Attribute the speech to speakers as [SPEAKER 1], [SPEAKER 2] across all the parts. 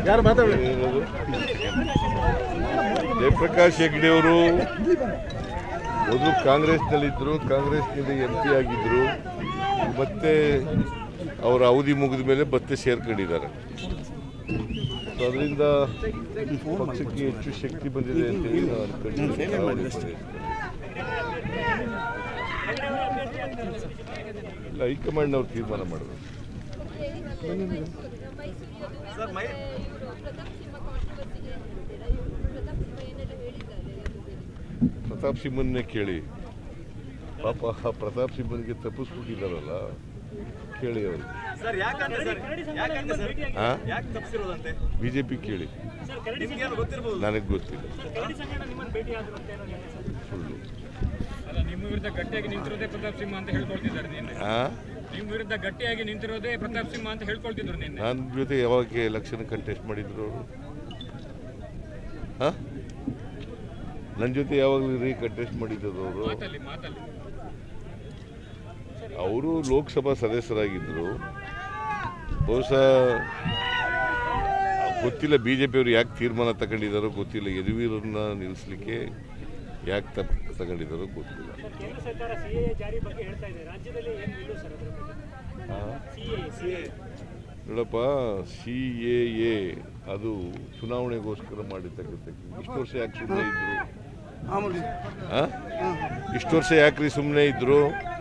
[SPEAKER 1] ಜಯಪ್ರಕಾಶ್ ಹೆಗ್ಡೆ ಅವರು ಮೊದಲು ಕಾಂಗ್ರೆಸ್ನಲ್ಲಿದ್ದರು, ಕಾಂಗ್ರೆಸ್ನಿಂದ MP ಆಗಿದ್ದರು. ಮತ್ತೆ ಅವರ ಅವಧಿ ಮುಗಿದ ಮೇಲೆ ಮತ್ತೆ ಸೇರ್ಕೊಂಡಿದ್ದಾರೆ. ಅದರಿಂದ ಪಕ್ಷಕ್ಕೆ ಹೆಚ್ಚು ಶಕ್ತಿ ಬಂದಿದೆ ಅಂತೇಳಿ ನಾನು ಅನ್ಕೊಂಡಿದ್ದೀನಿ. ಹೈಕಮಾಂಡ್ನವ್ರು ತೀರ್ಮಾನ ಮಾಡಬೇಕು. ಪ್ರತಾಪ್ ಸಿಂಹನ್ನೇ ಕೇಳಿ, ಪಾಪ ಪ್ರತಾಪ್ ಸಿಂಹನ್ಗೆ ತಪ್ಪಿಸ್ಬಿಟ್ಟಿದ್ದಾರಲ್ಲ, ಕೇಳಿ ಅವರು. ಬಿಜೆಪಿ ಕೇಳಿ, ನನಗೆ ಗೊತ್ತಿಲ್ಲ. ಸುಳ್ಳು.
[SPEAKER 2] ನಿಮ್ಮ ವಿರುದ್ಧ ಗಟ್ಟಿಯಾಗಿ ನಿಂತಿರೋದೇ ಪ್ರತಾಪ್ ಸಿಂಹ ಅಂತ ಹೇಳ್ಕೊಳ್ತಿದ್ದಾರೆ. ನಿಮ್ಮ ವಿರುದ್ಧ ಗಟ್ಟಿಯಾಗಿ ನಿಂತಿರೋದೇ ಪ್ರತಾಪ್ ಸಿಂಹ ಅಂತ ಹೇಳ್ಕೊಳ್ತಿದ್ರು.
[SPEAKER 1] ನನ್ನ ಜೊತೆ ಯಾವಾಗ ಎಲೆಕ್ಷನ್ ಕಂಟೆಸ್ಟ್ ಮಾಡಿದ್ರು ಅವರು? ನನ್ನ ಜೊತೆ ಯಾವಾಗಲೂ ಕಂಟೆಸ್ಟ್ ಮಾಡಿದ್ರು ಅವರು? ಅವರು ಲೋಕಸಭಾ ಸದಸ್ಯರಾಗಿದ್ದರು. ಬಹುಶಃ ಗೊತ್ತಿಲ್ಲ ಬಿಜೆಪಿಯವರು ಯಾಕೆ ತೀರ್ಮಾನ ತಗೊಂಡಿದ್ದಾರೋ ಗೊತ್ತಿಲ್ಲ. ಯದುವೀರನ್ನ ನಿಲ್ಲಿಸಲಿಕ್ಕೆ ಯಾಕೆ ತಗೊಂಡಿದ್ದಾರೋ ಗೊತ್ತಿಲ್ಲ. ನೋಡಪ್ಪ, CAA ಅದು ಚುನಾವಣೆಗೋಸ್ಕರ ಮಾಡಿರ್ತಕ್ಕಂಥ. ಇಷ್ಟು ವರ್ಷ ಯಾಕೆ ಸುಮ್ಮನೆ ಇದ್ರು? ಇಷ್ಟು ವರ್ಷ ಯಾಕ್ರಿ ಸುಮ್ಮನೆ ಇದ್ರು?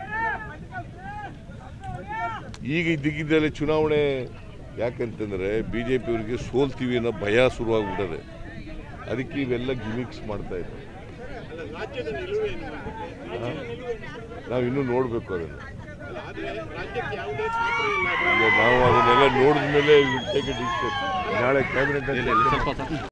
[SPEAKER 1] ಈಗ ಇದ್ದಕ್ಕಿದ್ದಲ್ಲಿ ಚುನಾವಣೆ ಯಾಕಂತಂದರೆ ಬಿಜೆಪಿಯವರಿಗೆ ಸೋಲ್ತೀವಿ ಅನ್ನೋ ಭಯ ಶುರುವಾಗ್ಬಿಟ್ಟದೆ. ಅದಕ್ಕೆ ಇವೆಲ್ಲ ಗಿಮಿಕ್ಸ್ ಮಾಡ್ತಾ ಇದ್ದಾರೆ. ನಾವು ಇನ್ನೂ ನೋಡಬೇಕು ಅದನ್ನು. ನಾವು ಅದನ್ನೆಲ್ಲ ನೋಡಿದ ಮೇಲೆ ನಾಳೆ ಕ್ಯಾಬಿನೆಟ್